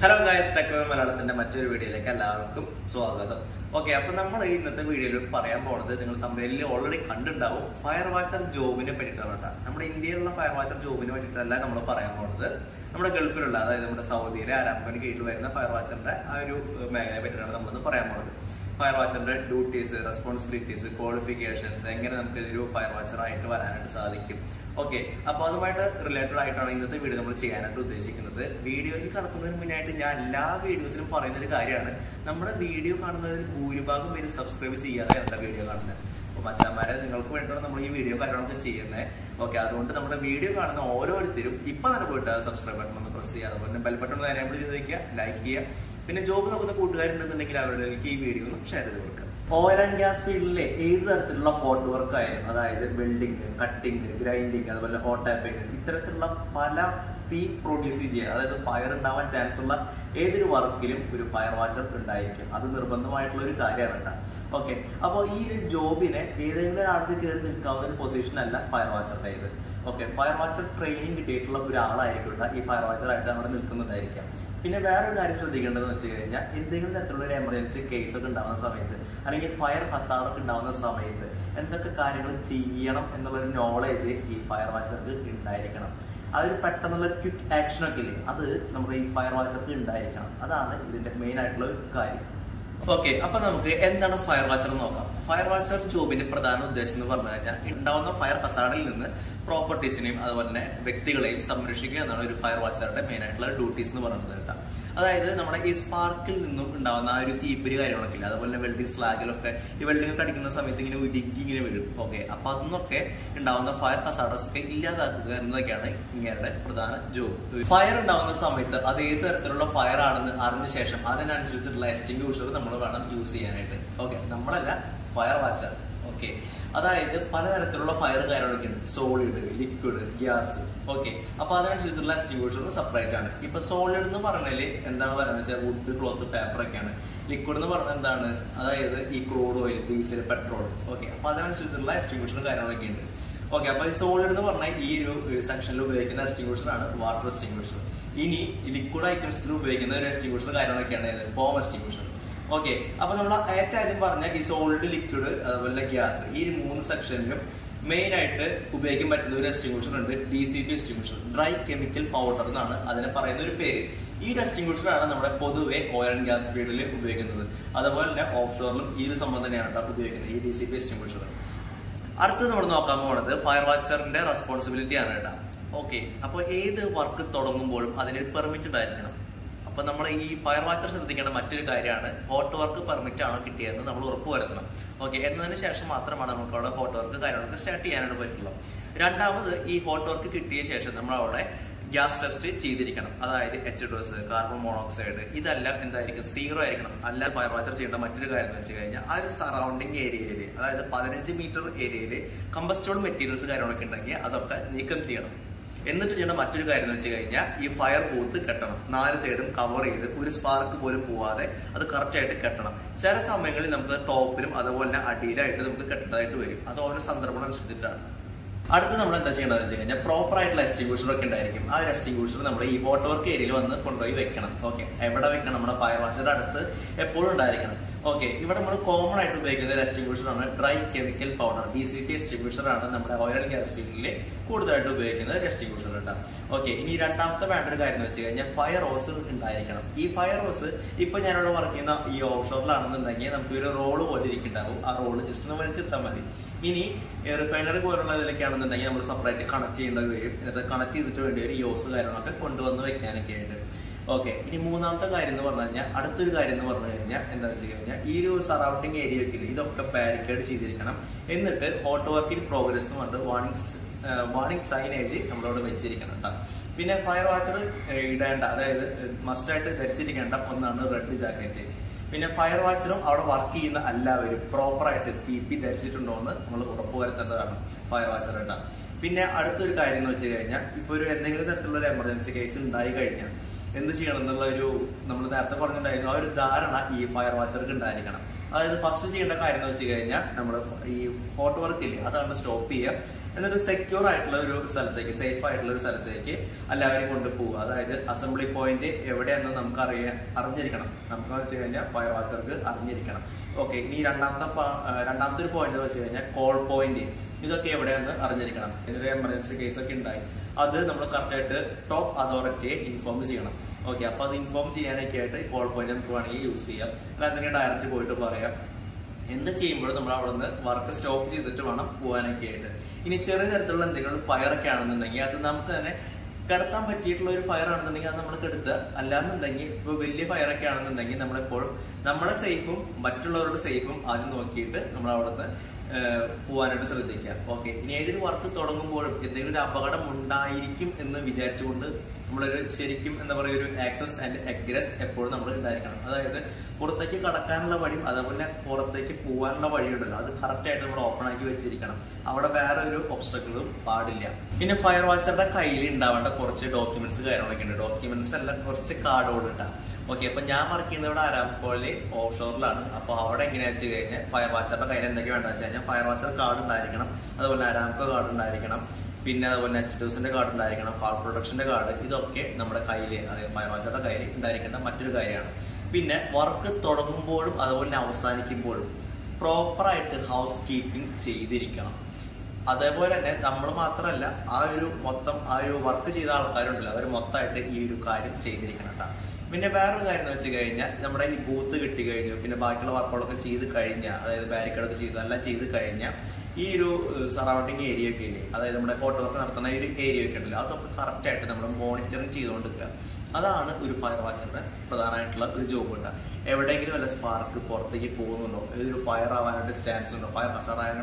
Hello guys, Techway Malayalamത്തിന്റെ മറ്റൊരു വീഡിയോയിലേക്ക് എല്ലാവർക്കും സ്വാഗതം. ഓക്കെ, അപ്പോൾ നമ്മൾ ഇന്നത്തെ വീഡിയോയിൽ പറയാൻ പോകുന്നത് നിങ്ങൾ തമ്മിൽ ഓൾറെഡി കണ്ടിട്ടുണ്ടാവും ഫയർ വാച്ചർ ജോബിനെ പറ്റിയിട്ടാണ്. നമ്മുടെ ഇന്ത്യയിലുള്ള ഫയർ വാച്ചർ ജോബിനെ പറ്റിയിട്ടല്ല നമ്മൾ പറയാൻ പോകുന്നത്. നമ്മുടെ ഗൾഫിലുള്ള, അതായത് നമ്മുടെ സൗദിയിലെ ആരാംകോന് കീഴിൽ വരുന്ന ഫയർ വാച്ചറിന്റെ ആ ഒരു മേഖലയെ പറ്റിയിട്ടാണ് നമ്മളിന്ന് പറയാൻ പോകുന്നത്. ഫയർ വാച്ചറിന്റെ ഡ്യൂട്ടീസ്, റെസ്പോൺസിബിലിറ്റീസ്, ക്വാളിഫിക്കേഷൻസ്, എങ്ങനെ നമുക്ക് ഒരു ഫയർ വാച്ചർ ആയിട്ട് വരാനായിട്ട് സാധിക്കും. ഓക്കെ, അപ്പോൾ അതുമായിട്ട് റിലേറ്റഡ് ആയിട്ടാണ് ഇന്നത്തെ വീഡിയോ നമ്മൾ ചെയ്യാനായിട്ട് ഉദ്ദേശിക്കുന്നത്. വീഡിയോയ്ക്ക് കടക്കുന്നതിന് മുന്നായിട്ട് ഞാൻ എല്ലാ വീഡിയോസിലും പറയുന്ന ഒരു കാര്യമാണ്, നമ്മുടെ വീഡിയോ കാണുന്നതിൽ ഭൂരിഭാഗം പേര് സബ്സ്ക്രൈബ് ചെയ്യാതെ എൻ്റെ വീഡിയോ കാണുന്നത്. അപ്പോൾ മച്ചാന്മാരെ, നിങ്ങൾക്ക് വേണ്ടിയിട്ടാണ് നമ്മൾ ഈ വീഡിയോ കാര്യങ്ങളൊക്കെ ചെയ്യുന്നത്. ഓക്കെ, അതുകൊണ്ട് നമ്മുടെ വീഡിയോ കാണുന്ന ഓരോരുത്തരും ഇപ്പം തന്നെ പോയിട്ട് സബ്സ്ക്രൈബ് ബട്ടൺ ഒന്ന് പ്രസ് ചെയ്യുക, അതുപോലെ ബെൽ ബട്ടൺ എനേബിൾ ചെയ്ത് വയ്ക്കുക, ലൈക്ക് ചെയ്യുക. പിന്നെ ജോബ് നോക്കുന്ന കൂട്ടുകാരുണ്ടെന്നുണ്ടെങ്കിൽ അവരിലേക്ക് ഈ വീഡിയോ ഒന്ന് ഷെയർ ചെയ്ത് കൊടുക്കുക. ഓയിൽ ആൻഡ് ഗ്യാസ് ഫീൽഡിലെ ഏത് തരത്തിലുള്ള ഹോട്ട് വർക്ക് ആയാലും, അതായത് വെൽഡിങ്, കട്ടിങ്, ഗ്രൈൻഡിങ്, അതുപോലെ ഹോട്ട് ടാപ്പിംഗ്, ഇത്തരത്തിലുള്ള പല തീ പ്രൊഡ്യൂസ് ചെയ്യുക, അതായത് ഫയർ ഉണ്ടാവാൻ ചാൻസ് ഉള്ള ഏതൊരു വർക്കിലും ഒരു ഫയർ വാച്ചർ ഉണ്ടായിരിക്കും. അത് നിർബന്ധമായിട്ടുള്ള ഒരു കാര്യമാണ് വേണ്ട. ഓക്കെ, അപ്പോൾ ഈ ഒരു ജോബിനെ ഏതെങ്കിലും ഒരാൾക്ക് കയറി നിൽക്കാവുന്ന ഒരു പൊസിഷൻ അല്ല ഫയർ വാച്ചറുടെ ഇത്. ഓക്കെ, ഫയർ വാച്ചർ ട്രെയിനിങ് കിട്ടിയിട്ടുള്ള ഒരാളായിരിക്കില്ല ഈ ഫയർ വാച്ചറായിട്ട് അവിടെ നിൽക്കുന്നുണ്ടായിരിക്കാം. പിന്നെ വേറൊരു കാര്യം ശ്രദ്ധിക്കേണ്ടതെന്ന് വെച്ച് കഴിഞ്ഞാൽ, എന്തെങ്കിലും തരത്തിലുള്ള ഒരു എമർജൻസി കേസൊക്കെ ഉണ്ടാകുന്ന സമയത്ത്, അല്ലെങ്കിൽ ഫയർ ഹസാർഡൊക്കെ ഉണ്ടാകുന്ന സമയത്ത് എന്തൊക്കെ കാര്യങ്ങൾ ചെയ്യണം എന്നുള്ളൊരു നോളേജ് ഈ ഫയർ വാച്ചർക്ക് ഉണ്ടായിരിക്കണം. അതൊരു പെട്ടെന്നുള്ളൊരു ക്വിക്ക് ആക്ഷനൊക്കെ ഇല്ലേ, അത് നമ്മുടെ ഈ ഫയർ വാച്ചർക്ക് ഉണ്ടായിരിക്കണം. അതാണ് ഇതിന്റെ മെയിൻ ആയിട്ടുള്ള ഒരു കാര്യം. ഓക്കെ, അപ്പൊ നമുക്ക് എന്താണ് ഫയർ വാച്ചർ നോക്കാം. ഫയർ വാച്ചർ ജോബിന്റെ പ്രധാന ഉദ്ദേശം എന്ന് പറഞ്ഞു കഴിഞ്ഞാൽ, ഉണ്ടാവുന്ന ഫയർ ഹസാർഡിൽ നിന്ന് പ്രോപ്പർട്ടീസിനെയും അതുപോലെ തന്നെ വ്യക്തികളെയും സംരക്ഷിക്കുക എന്നാണ് ഒരു ഫയർ വാച്ചറുടെ മെയിൻ ആയിട്ടുള്ള ഡ്യൂട്ടീസ് എന്ന് പറയുന്നത് കേട്ടോ. അതായത് നമ്മുടെ ഈ സ്പാർക്കിൽ നിന്നും ഉണ്ടാവുന്ന ആ ഒരു തീപ്പൊരി കാര്യങ്ങളൊക്കെ ഇല്ല, അതുപോലെ വെൽഡിംഗ് സ്ലാഗിലൊക്കെ ഈ വെൽഡിംഗ് ഒക്കെ അടിക്കുന്ന സമയത്ത് ഇങ്ങനെ ഉരുക്കി ഇങ്ങനെ വീഴും. ഓക്കെ, അപ്പൊ അതിന്നൊക്കെ ഉണ്ടാവുന്ന ഫയർ ഹസാർഡ്സ് ഒക്കെ ഇല്ലാതാക്കുക എന്നതൊക്കെയാണ് ഇങ്ങയുടെ പ്രധാന ജോബ്. ഫയർ ഉണ്ടാവുന്ന സമയത്ത് അത് ഏത് തരത്തിലുള്ള ഫയർ ആണെന്ന് അറിഞ്ഞ ശേഷം അതിനനുസരിച്ചിട്ടുള്ള എക്സ്റ്റിംഗ്വിഷർ നമ്മൾ വേണം യൂസ് ചെയ്യാനായിട്ട്. ഓക്കെ, നമ്മളല്ല, ഫയർ വാച്ചർ. ഓക്കെ, അതായത് പലതരത്തിലുള്ള ഫയർ കാര്യങ്ങളൊക്കെ ഉണ്ട്, സോളിഡ്, ലിക്വിഡ്, ഗ്യാസ്. ഓക്കെ, അപ്പൊ അതിനനുസരിച്ചുള്ള എക്സ്റ്റിംഗ്വിഷർ സെപ്പറേറ്റ് ആണ്. ഇപ്പൊ സോളിഡ് എന്ന് പറഞ്ഞാല് എന്താണ് പറയുന്നത് വെച്ചാൽ വുഡ്, ക്ലോത്ത്, പേപ്പർ ഒക്കെയാണ്. ലിക്വിഡ് എന്ന് പറഞ്ഞാൽ എന്താണ്, അതായത് ഈ crude oil, diesel, petrol. Okay, അപ്പൊ അതിനനുസരിച്ചുള്ള എക്സ്റ്റിംഗ്വിഷർ കാര്യങ്ങളൊക്കെ ഉണ്ട്. ഓക്കെ, അപ്പൊ ഈ സോളിഡ് എന്ന് പറഞ്ഞാൽ ഈ ഒരു സെക്ഷനിൽ ഉപയോഗിക്കുന്ന എക്സ്റ്റിംഗ്വിഷർ ആണ് വാട്ടർ എക്സ്റ്റിംഗ്വിഷർ. ഇനി ലിക്വിഡ് ഐറ്റംസിൽ ഉപയോഗിക്കുന്ന ഒരു എക്സ്റ്റിംഗ്വിഷർ കാര്യങ്ങളൊക്കെയാണ് ഫോം എക്സ്റ്റിംഗ്വിഷർ. ഓക്കെ, അപ്പൊ നമ്മൾ ഏറ്റവും ആദ്യം പറഞ്ഞ ഈ സോളിഡ്, ലിക്വിഡ്, അതുപോലെ ഗ്യാസ്, ഈ 3 സെക്ഷനിലും മെയിൻ ആയിട്ട് ഉപയോഗിക്കാൻ പറ്റുന്ന ഒരു എക്സ്റ്റിംഗ്വിഷർ ഉണ്ട്, DCP extinguisher, dry chemical powder എന്നാണ് അതിനെ പറയുന്ന ഒരു പേര്. ഈ ഒരു എക്സ്റ്റിംഗ്വിഷർ ആണ് നമ്മുടെ പൊതുവെ ഓയിൽ ആൻഡ് ഗ്യാസ് ഫീൽഡിൽ ഉപയോഗിക്കുന്നത്. അതുപോലെ തന്നെ ഓഫ് ഷോറിലും ഈ ഒരു സംഭവം തന്നെയാണ് ഉപയോഗിക്കുന്നത്, ഈ DCP എക്സ്റ്റിംഗ്വിഷർ. അടുത്തത് നമ്മൾ നോക്കാൻ പോകുന്നത് ഫയർ വാച്ചറിന്റെ റെസ്പോൺസിബിലിറ്റി ആണ് കേട്ടോ. ഓക്കെ, അപ്പോൾ ഏത് വർക്ക് തുടങ്ങുമ്പോഴും അതിനൊരു പെർമിറ്റ് ഉണ്ടായിരിക്കണം. അപ്പൊ നമ്മൾ ഈ ഫയർ വാച്ചർ ശ്രദ്ധിക്കേണ്ട മറ്റൊരു കാര്യമാണ്, ഹോട്ട് വർക്ക് പെർമിറ്റ് ആണോ കിട്ടിയതെന്ന് നമ്മൾ ഉറപ്പുവരുത്തണം. ഓക്കെ, എന്നതിന് ശേഷം മാത്രമാണ് നമുക്ക് അവിടെ ഹോട്ട് വർക്ക് കാര്യങ്ങളൊക്കെ സ്റ്റാർട്ട് ചെയ്യാനായിട്ട് പറ്റുള്ളൂ. രണ്ടാമത്, ഈ ഹോട്ട് വർക്ക് കിട്ടിയ ശേഷം നമ്മൾ അവിടെ ഗ്യാസ് ടെസ്റ്റ് ചെയ്തിരിക്കണം. അതായത് H2S, കാർബൺ മോണോക്സൈഡ്, ഇതെല്ലാം എന്തായിരിക്കും, 0 ആയിരിക്കണം. അല്ല ഫയർ വാച്ചർ ചെയ്യേണ്ട മറ്റൊരു കാര്യം എന്ന് വെച്ച് കഴിഞ്ഞാൽ, ആ ഒരു സറൗണ്ടിങ് ഏരിയയിൽ, അതായത് 15 മീറ്റർ ഏരിയയിൽ കമ്പസ്റ്റബിൾ മെറ്റീരിയൽസ് കാര്യങ്ങളൊക്കെ ഉണ്ടെങ്കിൽ അതൊക്കെ നീക്കം ചെയ്യണം. എന്നിട്ട് ചെയ്യേണ്ട മറ്റൊരു കാര്യം എന്ന് വെച്ച് കഴിഞ്ഞാൽ, ഈ ഫയർ ബൂത്ത് കെട്ടണം. 4 സൈഡും കവർ ചെയ്ത് ഒരു സ്പാർക്ക് പോലും പോവാതെ അത് കറക്റ്റ് ആയിട്ട് കെട്ടണം. ചില സമയങ്ങളിൽ നമുക്ക് ടോപ്പിലും അതുപോലെ തന്നെ അടിയിലായിട്ട് നമുക്ക് കെട്ടതായിട്ട് വരും. അത് ഓരോ സന്ദർഭം അനുസരിച്ചിട്ടാണ്. അടുത്ത് നമ്മൾ എന്താ ചെയ്യേണ്ടതെന്ന് വെച്ച് കഴിഞ്ഞാൽ, പ്രോപ്പർ ആയിട്ടുള്ള എക്സ്റ്റിംഗ്വിഷർ ഒക്കെ ഉണ്ടായിരിക്കും. ആ ഒരു എക്സ്റ്റിംഗ്വിഷർ നമ്മൾ ഈ ഹോട്ട് വർക്ക് ഏരിയയിൽ വന്ന് കൊണ്ടുപോയി വെക്കണം. ഓക്കെ, എവിടെ വെക്കണം, നമ്മുടെ ഫയർ വാച്ചറുടെ അടുത്ത് എപ്പോഴും ഉണ്ടായിരിക്കണം. ഓക്കെ, ഇവിടെ നമ്മൾ കോമൺ ആയിട്ട് ഉപയോഗിക്കുന്ന ഒരു എക്സ്റ്റിംഗ്വിഷർ ആണ് dry chemical powder, DCP extinguisher ആണ് നമ്മുടെ ഓയിൽ ആൻഡ് ഗ്യാസ് ഫീൽഡിൽ കൂടുതലായിട്ട് ഉപയോഗിക്കുന്ന ഒരു എക്സ്റ്റിംഗ്വിഷർ കേട്ടോ. ഓക്കെ, ഇനി രണ്ടാമത്തെ വേണ്ട ഒരു കാര്യം എന്ന് വെച്ച് കഴിഞ്ഞാൽ, ഫയർ ഹോസ് ഉണ്ടായിരിക്കണം. ഈ ഫയർ ഹോസ് ഇപ്പൊ ഞാനിവിടെ വർക്ക് ചെയ്യുന്ന ഈ ഓഫ് ഷോറിലാണെന്നുണ്ടെങ്കിൽ നമുക്ക് ഒരു റോള് പോലെ ഇരിക്കുന്നുണ്ടാവും. ആ റോള് ജസ്റ്റ് ഒന്ന് വലിച്ചെത്താൻ മതി. ഇനി റിഫൈനറി പോലുള്ള ഇതിലൊക്കെ ആണെന്നുണ്ടെങ്കിൽ നമ്മൾ സെപ്പറേറ്റ് കണക്ട് ചെയ്യേണ്ടത് വരും. എന്നിട്ട് കണക്ട് ചെയ്തിട്ട് വേണ്ടി ഒരു യോസ് കാര്യങ്ങളൊക്കെ കൊണ്ടുവന്ന് വെക്കാനൊക്കെ ആയിട്ട്. ഓക്കെ, ഇനി മൂന്നാമത്തെ കാര്യം എന്ന് പറഞ്ഞു കഴിഞ്ഞാൽ, അടുത്തൊരു കാര്യം എന്ന് പറഞ്ഞു കഴിഞ്ഞാൽ എന്താണെന്ന് വെച്ച് കഴിഞ്ഞാൽ, ഈ ഒരു സറൗണ്ടിങ് ഏരിയയൊക്കെ ഇതൊക്കെ ബാരിക്കേഡ് ചെയ്തിരിക്കണം. എന്നിട്ട് ഹോട്ട് വർക്ക് ഇൻ പ്രോഗ്രസ് എന്ന് പറഞ്ഞിട്ട് വാർണിംഗ് സൈനേജ് നമ്മളോട് വെച്ചിരിക്കണം കേട്ടോ. പിന്നെ ഫയർ വാച്ചർ ഇടേണ്ട, അതായത് മസ്റ്റായിട്ട് ധരിച്ചിരിക്കേണ്ട ഒന്നാണ് റെഡ് ജാക്കറ്റ്. പിന്നെ ഫയർ വാച്ചറും അവിടെ വർക്ക് ചെയ്യുന്ന എല്ലാവരും പ്രോപ്പറായിട്ട് PP ധരിച്ചിട്ടുണ്ടോ എന്ന് നമ്മൾ ഉറപ്പുവരുത്തേണ്ടതാണ് ഫയർ വാച്ചർ കേട്ടോ. പിന്നെ അടുത്തൊരു കാര്യം എന്ന് വെച്ച് കഴിഞ്ഞാൽ, ഇപ്പോൾ ഒരു എന്തെങ്കിലും തരത്തിലുള്ള ഒരു എമർജൻസി കേസ് ഉണ്ടായി കഴിഞ്ഞാൽ എന്ത് ചെയ്യണം എന്നുള്ള ഒരു നമ്മൾ നേരത്തെ പറഞ്ഞിട്ടുണ്ടായിരുന്നു, ആ ഒരു ധാരണ ഈ ഫയർ വാച്ചർക്ക് ഉണ്ടായിരിക്കണം. അതായത് ഫസ്റ്റ് ചെയ്യേണ്ട കാര്യം എന്ന് വെച്ച് കഴിഞ്ഞാൽ, നമ്മൾ ഈ ഹോട്ട് വർക്ക് ഇല്ലേ അതാണ് സ്റ്റോപ്പ് ചെയ്യുക. എന്നൊരു സെക്യൂർ ആയിട്ടുള്ള ഒരു സ്ഥലത്തേക്ക്, സേഫ് ആയിട്ടുള്ള ഒരു സ്ഥലത്തേക്ക് എല്ലാവരെയും കൊണ്ടുപോകുക. അതായത് അസംബ്ലി പോയിന്റ് എവിടെയാണെന്ന് നമുക്ക് അറിഞ്ഞിരിക്കണം. നമുക്ക് വെച്ച് കഴിഞ്ഞാൽ ഫയർ വാച്ചർക്ക് അറിഞ്ഞിരിക്കണം. ഓക്കെ, ഇനി രണ്ടാമത്തെ ഒരു പോയിന്റ് വെച്ച് കഴിഞ്ഞാൽ കോൾ പോയിന്റ്. ഇതൊക്കെ എവിടെയാണെന്ന് അറിഞ്ഞിരിക്കണം. ഇതൊരു എമർജൻസി കേസ് ഒക്കെ ഉണ്ടായി, അത് നമ്മൾ കറക്റ്റായിട്ട് ടോപ്പ് അതോറിറ്റിയെ ഇൻഫോം ചെയ്യണം. ഓക്കെ, അപ്പൊ അത് ഇൻഫോം ചെയ്യാനൊക്കെ ആയിട്ട് കോൾ പോയിന്റ് നമുക്ക് വേണമെങ്കിൽ യൂസ് ചെയ്യാം. അല്ലാതെ ഡയറക്റ്റ് പോയിട്ട് പറയാം. എന്ത് ചെയ്യുമ്പോഴും നമ്മൾ അവിടെ നിന്ന് വർക്ക് സ്റ്റോപ്പ് ചെയ്തിട്ട് വേണം പോകാനൊക്കെ ആയിട്ട്. ഇനി ചെറിയ തരത്തിലുള്ള എന്തെങ്കിലും ഫയർ ഒക്കെ ആണെന്നുണ്ടെങ്കിൽ അത് നമുക്ക് തന്നെ കിടത്താൻ പറ്റിയിട്ടുള്ള ഒരു ഫയർ ആണെന്നുണ്ടെങ്കിൽ അത് നമ്മൾ കെടുത്തുക. അല്ലാന്നുണ്ടെങ്കിൽ ഇപ്പൊ വലിയ ഫയർ ഒക്കെ ആണെന്നുണ്ടെങ്കിൽ നമ്മളെപ്പോഴും നമ്മുടെ സേഫും മറ്റുള്ളവരുടെ സേഫും ആദ്യം നോക്കിയിട്ട് നമ്മൾ അവിടെ നിന്ന് പോകാനായിട്ട് ശ്രദ്ധിക്കുക. ഓക്കെ, ഇനി ഏതൊരു വർക്ക് തുടങ്ങുമ്പോഴും എന്തെങ്കിലും ഒരു അപകടം ഉണ്ടായിരിക്കും എന്ന് വിചാരിച്ചുകൊണ്ട് നമ്മളൊരു ശരിക്കും എന്താ പറയുക ഒരു ആക്സസ് ആൻഡ് എഗ്രസ് എപ്പോഴും നമ്മൾ ഉണ്ടായിരിക്കണം. അതായത് പുറത്തേക്ക് കടക്കാനുള്ള വഴിയും അതേപോലെ പുറത്തേക്ക് പോകാനുള്ള വഴിയുണ്ടല്ലോ, അത് കറക്റ്റ് ആയിട്ട് നമ്മൾ ഓപ്പൺ ആക്കി വെച്ചിരിക്കണം. അവിടെ വേറെ ഒരു ഒബ്സ്റ്റക്കിളും പാടില്ല. പിന്നെ ഫയർ വാച്ചറുടെ കയ്യിൽ ഉണ്ടാവേണ്ട കുറച്ച് ഡോക്യുമെന്റ്സ് കാര്യങ്ങളൊക്കെ ഉണ്ട്. ഡോക്യുമെന്റ്സ് എല്ലാം കുറച്ച് കാർഡോട് ഉണ്ടാകും. ഓക്കെ, അപ്പൊ ഞാൻ വർക്ക് ചെയ്യുന്നത് ഇവിടെ ആരാംകോയില് ഓഫ് ഷോറിലാണ്. അപ്പൊ അവിടെ എങ്ങനെയാ വെച്ച് കഴിഞ്ഞാൽ ഫയർ വാച്ചറുടെ കയ്യിൽ എന്തൊക്കെ വേണ്ട വെച്ച് കഴിഞ്ഞാൽ ഫയർ വാച്ചർ കാർഡ് ഉണ്ടായിരിക്കണം, അതുപോലെ ആരാംകോ കാർഡ് ഉണ്ടായിരിക്കണം, പിന്നെ അതുപോലെ H2Sന്റെ കാർഡ് ഉണ്ടായിരിക്കണം, ഫയർ പ്രൊട്ടക്ഷന്റെ കാർഡ്. ഇതൊക്കെ നമ്മുടെ കയ്യിൽ, അതായത് ഫയർ വാച്ചറുടെ കയ്യിൽ ഉണ്ടായിരിക്കേണ്ട മറ്റൊരു കാര്യമാണ്. പിന്നെ വർക്ക് തുടങ്ങുമ്പോഴും അതുപോലെ അവസാനിക്കുമ്പോഴും പ്രോപ്പറായിട്ട് ഹൗസ് കീപ്പിംഗ് ചെയ്തിരിക്കണം. അതേപോലെ തന്നെ നമ്മൾ മാത്രമല്ല, ആ ഒരു വർക്ക് ചെയ്ത ആൾക്കാരുണ്ടല്ലോ, അവർ മൊത്തമായിട്ട് ഈ ഒരു കാര്യം ചെയ്തിരിക്കണം കേട്ടോ. പിന്നെ വേറൊരു കാര്യം എന്ന് വെച്ച് കഴിഞ്ഞാൽ നമ്മുടെ ഈ ബൂത്ത് കിട്ടി കഴിഞ്ഞു, പിന്നെ ബാക്കിയുള്ള വർക്കുകളൊക്കെ ചെയ്ത് കഴിഞ്ഞാൽ, അതായത് ബാരിക്കേഡൊക്കെ ചെയ്തു എല്ലാം ചെയ്ത് കഴിഞ്ഞാൽ ഈ ഒരു സറൗണ്ടിങ് ഏരിയ ഒക്കെ ഇല്ലേ, അതായത് നമ്മുടെ ഫോട്ടോ വർക്ക് നടത്തുന്ന ഈ ഒരു ഏരിയ ഒക്കെ ഉണ്ടല്ലോ, അതൊക്കെ കറക്റ്റ് ആയിട്ട് നമ്മൾ മോണിറ്ററിങ് ചെയ്തുകൊണ്ടിരിക്കുക. അതാണ് ഒരു ഫയർ വാച്ചറിന്റെ പ്രധാനമായിട്ടുള്ള ഒരു ജോബ് ഉണ്ട്. എവിടെയെങ്കിലും വല്ല സ്പാർക്ക് പുറത്തേക്ക് പോകുന്നുണ്ടോ, ഇതൊരു ഫയർ ആവാനായിട്ട് ചാൻസ് ഉണ്ടോ, ഫയർ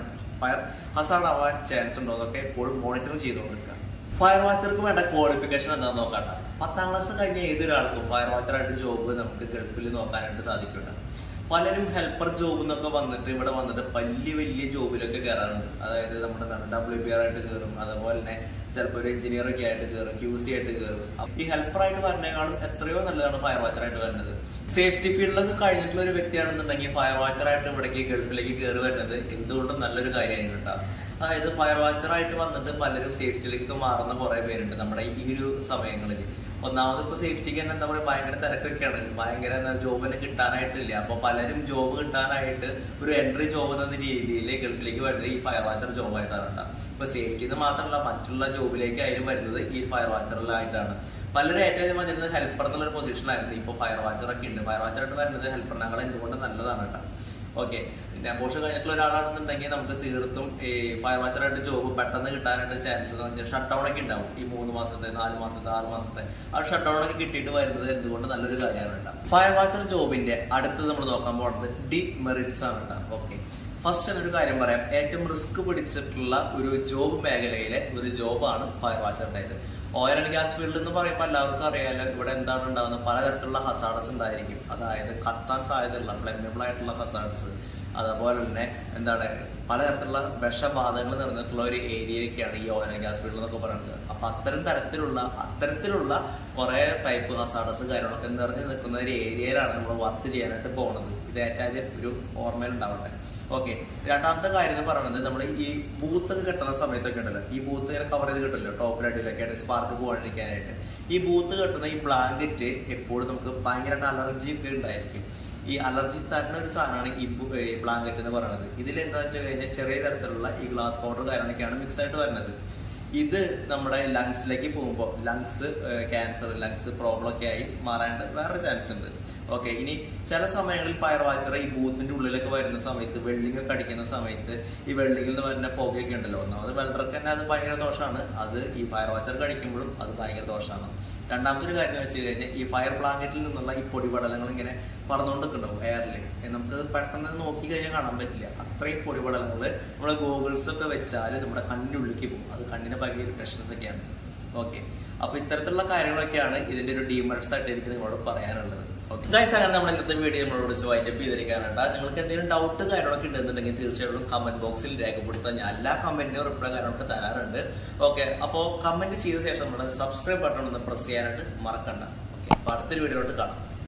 ഹസാർഡ് ആവാൻ ചാൻസ് ഉണ്ടോ, അതൊക്കെ എപ്പോഴും മോണിറ്ററിങ് ചെയ്തുകൊണ്ടിരിക്കുക. ഫയർ വാച്ചർക്ക് വേണ്ട ക്വാളിഫിക്കേഷൻ എന്താണെന്ന് നോക്കട്ടെ. 10ാം ക്ലാസ് കഴിഞ്ഞ ഏതൊരാൾക്കും ഫയർ വാച്ചറായിട്ട് ജോബ് നമുക്ക് ഗൾഫിൽ നോക്കാനായിട്ട് സാധിക്കില്ല. പലരും ഹെൽപ്പർ ജോബ് എന്നൊക്കെ വന്നിട്ട് ഇവിടെ വന്നിട്ട് വലിയ ജോബിലൊക്കെ കയറാറുണ്ട്. അതായത് നമ്മുടെ WBR ആയിട്ട് കയറും, അതുപോലെ തന്നെ ചിലപ്പോൾ ഒരു എഞ്ചിനീയർ ഒക്കെ ആയിട്ട് കയറും, QC ആയിട്ട് കയറും. ഈ ഹെൽപ്പറായിട്ട് വരുന്നേക്കാളും എത്രയോ നല്ലതാണ് ഫയർ വാച്ചറായിട്ട് വരുന്നത്. സേഫ്റ്റി ഫീൽഡിലൊക്കെ കഴിഞ്ഞിട്ടുള്ള ഒരു വ്യക്തിയാണെന്നുണ്ടെങ്കിൽ ഫയർ വാച്ചറായിട്ട് ഇവിടേക്ക് ഗൾഫിലേക്ക് കയറി വരുന്നത് എന്തുകൊണ്ടും നല്ലൊരു കാര്യമായിരുന്നു കേട്ടോ. അതായത് ഫയർ വാച്ചറായിട്ട് വന്നിട്ട് പലരും സേഫ്റ്റിയിലേക്ക് മാറുന്ന കുറെ പേരുണ്ട് നമ്മുടെ ഈ ഒരു സമയങ്ങളിൽ. ഒന്നാമത് ഇപ്പൊ സേഫ്റ്റിക്ക് തന്നെ എന്താ പറയുക ഭയങ്കര തിരക്കൊക്കെയാണ്, ഭയങ്കര ജോബിന് കിട്ടാനായിട്ടില്ല. അപ്പൊ പലരും ജോബ് കിട്ടാനായിട്ട് ഒരു എൻട്രി ജോബ് എന്ന രീതിയിൽ ഗൾഫിലേക്ക് വരുന്നത് ഈ ഫയർ വാച്ചർ ജോബായിട്ടാണ് കേട്ടോ. ഇപ്പൊ സേഫ്റ്റിന്ന് മാത്രമല്ല മറ്റുള്ള ജോബിലേക്ക് ആയാലും വരുന്നത് ഈ ഫയർ വാച്ചറിലായിട്ടാണ്. പലരും ഏറ്റവും വന്നിരുന്നത് ഹെൽപ്പർ എന്നുള്ളൊരു പൊസിഷനായിരുന്നു. ഇപ്പൊ ഫയർ വാച്ചറൊക്കെ ഉണ്ട്. ഫയർ വാച്ചറായിട്ട് വരുന്നത് ഹെൽപ്പറിനേക്കാൾ എന്തുകൊണ്ട് നല്ലതാണ് കേട്ടോ. ഓക്കെ, പിന്നെ അബോർഷൻ കഴിഞ്ഞിട്ടുള്ള ഒരാളാണെന്നുണ്ടെങ്കിൽ നമുക്ക് തീർത്തും ഈ ഫയർ വാച്ചറായിട്ട് ജോബ് പെട്ടെന്ന് കിട്ടാനായിട്ട് ചാൻസ് എന്ന് വെച്ചാൽ ഷട്ട് ഡൗൺ ഒക്കെ ഉണ്ടാവും. ഈ 3 മാസത്തെ 4 മാസത്തെ 6 മാസത്തെ ആ ഷട്ട് ഡൗൺ ഒക്കെ കിട്ടിയിട്ട് വരുന്നത് എന്തുകൊണ്ട് നല്ലൊരു കാര്യമാണ് കേട്ടോ. ഫയർ വാച്ചർ ജോബിന്റെ അടുത്ത് നമ്മൾ നോക്കാൻ പോകുന്നത് ഡിമെറിറ്റ്സ് ആണ് കേട്ടോ. ഓക്കെ, ഫസ്റ്റ് ഒരു കാര്യം പറയാം. ഏറ്റവും റിസ്ക് പിടിച്ചിട്ടുള്ള ഒരു ജോബ് മേഖലയിലെ ഒരു ജോബാണ് ഫയർ വാച്ചറിൻ്റെത്. ഓയിൽ ആൻഡ് ഗ്യാസ് ഫീൽഡ് എന്ന് പറയുമ്പോൾ എല്ലാവർക്കും അറിയാലോ, ഇവിടെ എന്താണ് ഉണ്ടാകുന്നത്, പലതരത്തിലുള്ള ഹസാർഡ്സ് ഉണ്ടായിരിക്കും. അതായത് കത്താൻ സാധ്യതയുള്ള ഫ്ലെമബിൾ ആയിട്ടുള്ള ഹസാർഡ്സ്, അതുപോലെ തന്നെ എന്താണ് പലതരത്തിലുള്ള വിഷബാധകൾ നിറഞ്ഞിട്ടുള്ള ഒരു ഏരിയയൊക്കെയാണ് ഈ ഓയിൽ ആൻഡ് ഗ്യാസ് ഫീൽഡ് എന്നൊക്കെ പറയുന്നത്. അപ്പൊ അത്തരത്തിലുള്ള കുറെ ടൈപ്പ് ഹസാർഡ്സ് കാര്യങ്ങളൊക്കെ നിറഞ്ഞു നിൽക്കുന്ന ഒരു ഏരിയയിലാണ് നമ്മൾ വർക്ക് ചെയ്യാനായിട്ട് പോകുന്നത്. ഇത് ഏറ്റവും ഒരു ഓർമ്മയിൽ ഉണ്ടാവട്ടെ. ഓക്കെ, രണ്ടാമത്തെ കാര്യം എന്ന് പറയുന്നത് നമ്മൾ ഈ ബൂത്തൊക്കെ കെട്ടുന്ന സമയത്തൊക്കെ ഉണ്ടല്ലോ, ഈ ബൂത്ത് ഇങ്ങനെ കവർ ചെയ്ത് കിട്ടില്ലോ ടോപ്പിലടിയിലൊക്കെ ആയിട്ട് സ്പാർക്ക് പോകാണ്ടിരിക്കാനായിട്ട്. ഈ ബൂത്ത് കെട്ടുന്ന ഈ ബ്ലാങ്കറ്റ് എപ്പോഴും നമുക്ക് ഭയങ്കരമായിട്ട് അലർജി ഒക്കെ ഉണ്ടായിരിക്കും. ഈ അലർജി തരുന്ന ഒരു സാധനമാണ് ഈ ബ്ലാങ്കറ്റ് എന്ന് പറയുന്നത്. ഇതിൽ എന്താ വെച്ച് കഴിഞ്ഞാൽ ചെറിയ തരത്തിലുള്ള ഈ ഗ്ലാസ് പൗഡർ കാര്യങ്ങളൊക്കെയാണ് മിക്സ് ആയിട്ട് വരുന്നത്. ഇത് നമ്മുടെ ലങ്സിലേക്ക് പോകുമ്പോൾ ലങ്സ് ക്യാൻസർ, ലങ്സ് പ്രോബ്ലം ഒക്കെ ആയി മാറാണ്ട് വേറെ ചാൻസ് ഉണ്ട്. ഓക്കെ, ഇനി ചില സമയങ്ങളിൽ ഫയർ വാച്ചർ ഈ ബൂത്തിന്റെ ഉള്ളിലൊക്കെ വരുന്ന സമയത്ത് വെൽഡിംഗ് ഒക്കെ അടിക്കുന്ന സമയത്ത് ഈ വെൽഡിങ്ങിൽ നിന്ന് വരുന്ന പുകയൊക്കെ ഉണ്ടല്ലോ, ഒന്നാമത് വെൽഡർക്ക് തന്നെ അത് ഭയങ്കര ദോഷമാണ്. അത് ഈ ഫയർ വാച്ചർ കടിക്കുമ്പോഴും അത് ഭയങ്കര ദോഷമാണ്. രണ്ടാമത്തെ ഒരു കാര്യം എന്ന് വെച്ച് കഴിഞ്ഞാൽ ഈ ഫയർ ബ്ലാങ്കറ്റിൽ നിന്നുള്ള ഈ പൊടിപടലങ്ങൾ ഇങ്ങനെ പറന്നുകൊണ്ടിരിക്കുന്നുണ്ടാവും എയറിൽ. നമുക്ക് പെട്ടെന്ന് നോക്കി കഴിഞ്ഞാൽ കാണാൻ പറ്റില്ല. അത്രയും പൊടിപടലങ്ങൾ നമ്മുടെ ഗോഗിൾസ് ഒക്കെ വെച്ചാൽ നമ്മുടെ കണ്ണിനുള്ളിലേക്ക് പോകും. അത് കണ്ണിന് ഭയങ്കര ഇറിറ്റേഷൻസ് ഒക്കെയാണ്. ഓക്കെ, അപ്പൊ ഇത്തരത്തിലുള്ള കാര്യങ്ങളൊക്കെയാണ് ഇതിന്റെ ഒരു ഡീമെറിറ്റ്സ് ആയിട്ട് എനിക്ക് നിങ്ങളോട് പറയാനുള്ളത്. ഗൈസ്, അങ്ങനെ നമ്മുടെ ഇന്നത്തെ വീഡിയോ നമ്മളോട് വൈൻഡപ്പ് ചെയ്തിരിക്കാനുണ്ട്. നിങ്ങൾക്ക് എന്തെങ്കിലും ഡൗട്ട് കാര്യങ്ങളൊക്കെ ഉണ്ടെന്നുണ്ടെങ്കിൽ തീർച്ചയായിട്ടും കമന്റ് ബോക്സിൽ രേഖപ്പെടുത്താൻ ഞാൻ എല്ലാ കമന്റിനും റിപ്ലൈ കാര്യങ്ങളൊക്കെ തരാറുണ്ട്. ഓക്കെ, അപ്പോൾ കമന്റ് ചെയ്ത ശേഷം നമ്മുടെ സബ്സ്ക്രൈബ് ബട്ടൺ ഒന്ന് പ്രസ് ചെയ്യാനായിട്ട് മറക്കണ്ട. ഓക്കെ, അപ്പൊ അടുത്തൊരു വീഡിയോയിലോട്ട് കാണാം.